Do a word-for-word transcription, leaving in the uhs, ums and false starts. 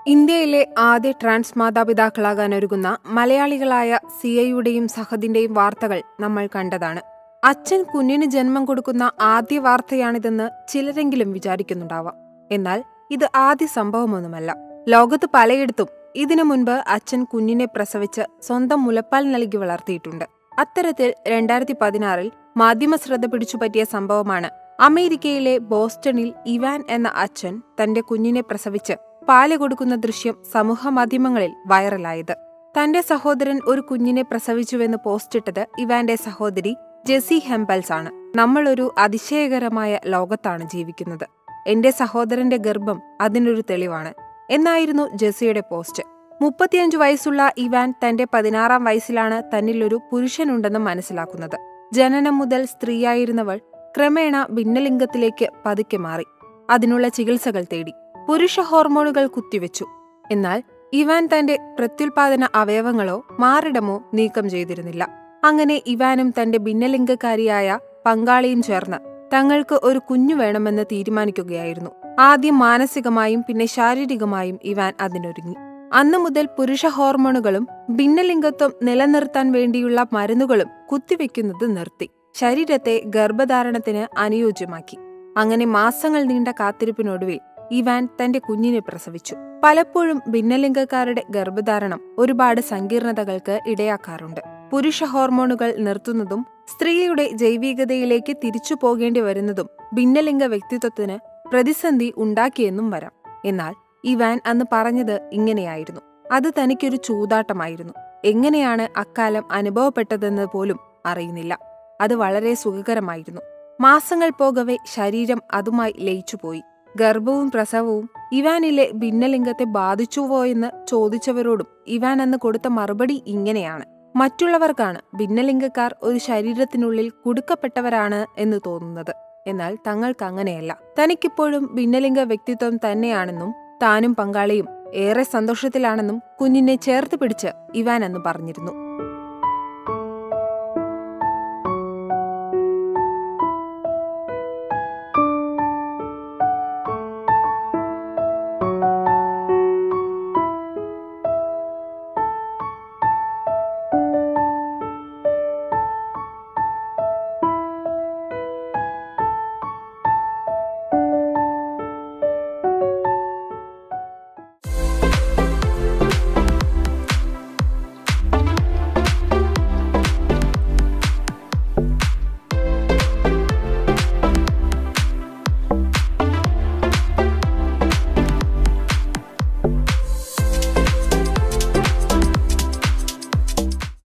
ഇന്ത്യയിലെ ആദ്യ ട്രാൻസ് മാതാപിതാക്കളാകാനൊരുങ്ങുന്ന മലയാളികളായ സിയയുടെയും സഹദിന്റെയും വാർത്തകൾ നമ്മൾ കണ്ടതാണ്. അച്ഛൻ കുഞ്ഞിന് ജന്മം കൊടുക്കുന്ന ആദ്യ വാർത്തയാണിതെന്ന് ചിലരെങ്കിലും വിചാരിക്കുന്നുണ്ടാവാം. എന്നാൽ ഇത് ആദ്യ സംഭവമൊന്നുമല്ല. ലോകത്ത് പലയിടത്തും ഇതിനു മുൻപ് അച്ഛൻ കുഞ്ഞിനെ പ്രസവിച്ച് സ്വന്തം മുലപ്പാൽ നൽകി വളർത്തിയിട്ടുണ്ട്. അത്തരത്തിൽ രണ്ടായിരത്തി പതിനാറിൽ മാധ്യമ ശ്രദ്ധ പിടിച്ചുപറ്റിയ സംഭവമാണ് അമേരിക്കയിലെ ബോസ്റ്റണിൽ ഇവാൻ എന്ന അച്ഛൻ തന്റെ കുഞ്ഞിനെ പ്രസവിച്ച് പാല് കൊടുക്കുന്ന ദൃശ്യം സമൂഹമാധ്യമങ്ങളിൽ വൈറലായത്. തന്റെ സഹോദരൻ ഒരു കുഞ്ഞിനെ പ്രസവിച്ചുവെന്ന് പോസ്റ്റിട്ടത് ഇവാന്റെ സഹോദരി ജെസി ഹെംബൽസ് ആണ്. നമ്മളൊരു അതിശയകരമായ ലോകത്താണ് ജീവിക്കുന്നത്. എന്റെ സഹോദരന്റെ ഗർഭം അതിനൊരു തെളിവാണ് എന്നായിരുന്നു ജെസിയുടെ പോസ്റ്റ്. മുപ്പത്തിയഞ്ചു വയസ്സുള്ള ഇവാൻ തന്റെ പതിനാറാം വയസ്സിലാണ് തന്നിലൊരു പുരുഷനുണ്ടെന്ന് മനസ്സിലാക്കുന്നത്. ജനനം മുതൽ സ്ത്രീയായിരുന്നവൾ ക്രമേണ ഭിന്നലിംഗത്തിലേക്ക് പതുക്കെ മാറി. അതിനുള്ള ചികിത്സകൾ തേടി. പുരുഷ ഹോർമോണുകൾ കുത്തിവെച്ചു. എന്നാൽ ഇവാൻ തന്റെ പ്രത്യുൽപാദന അവയവങ്ങളോ മാറിടമോ നീക്കം ചെയ്തിരുന്നില്ല. അങ്ങനെ ഇവാനും തന്റെ ഭിന്നലിംഗക്കാരിയായ പങ്കാളിയും ചേർന്ന് തങ്ങൾക്ക് ഒരു കുഞ്ഞു വേണമെന്ന് തീരുമാനിക്കുകയായിരുന്നു. ആദ്യം മാനസികമായും പിന്നെ ശാരീരികമായും ഇവാൻ അതിനൊരുങ്ങി. അന്നു മുതൽ പുരുഷ ഹോർമോണുകളും ഭിന്നലിംഗത്വം നിലനിർത്താൻ വേണ്ടിയുള്ള മരുന്നുകളും കുത്തിവെക്കുന്നത് നിർത്തി. ശരീരത്തെ ഗർഭധാരണത്തിന് അനുയോജ്യമാക്കി. അങ്ങനെ മാസങ്ങൾ നീണ്ട കാത്തിരിപ്പിനൊടുവിൽ ഇവാൻ തന്റെ കുഞ്ഞിനെ പ്രസവിച്ചു. പലപ്പോഴും ഭിന്നലിംഗക്കാരുടെ ഗർഭധാരണം ഒരുപാട് സങ്കീർണതകൾക്ക് ഇടയാക്കാറുണ്ട്. പുരുഷ ഹോർമോണുകൾ നിർത്തുന്നതും സ്ത്രീയുടെ ജൈവികതയിലേക്ക് തിരിച്ചു പോകേണ്ടി വരുന്നതും ഭിന്നലിംഗ വ്യക്തിത്വത്തിന് പ്രതിസന്ധി ഉണ്ടാക്കിയെന്നും വരാം. എന്നാൽ ഇവാൻ അന്ന് പറഞ്ഞത് ഇങ്ങനെയായിരുന്നു. അത് തനിക്കൊരു ചൂതാട്ടമായിരുന്നു. എങ്ങനെയാണ് അക്കാലം അനുഭവപ്പെട്ടതെന്ന് പോലും അറിയുന്നില്ല. അത് വളരെ സുഖകരമായിരുന്നു. മാസങ്ങൾ പോകവെ ശരീരം അതുമായി ലയിച്ചുപോയി. ഗർഭവും പ്രസവവും ഇവാനിലെ ഭിന്നലിംഗത്തെ ബാധിച്ചുവോയെന്ന് ചോദിച്ചവരോടും ഇവാൻ അന്ന് കൊടുത്ത മറുപടി ഇങ്ങനെയാണ്. മറ്റുള്ളവർക്കാണ് ഭിന്നലിംഗക്കാർ ഒരു ശരീരത്തിനുള്ളിൽ കുടുക്കപ്പെട്ടവരാണ് എന്ന് തോന്നുന്നത്. എന്നാൽ തങ്ങൾക്ക് അങ്ങനെയല്ല. തനിക്കിപ്പോഴും ഭിന്നലിംഗ വ്യക്തിത്വം തന്നെയാണെന്നും താനും പങ്കാളിയും ഏറെ സന്തോഷത്തിലാണെന്നും കുഞ്ഞിനെ ചേർത്ത് പിടിച്ച് ഇവാൻ അന്ന് പറഞ്ഞിരുന്നു.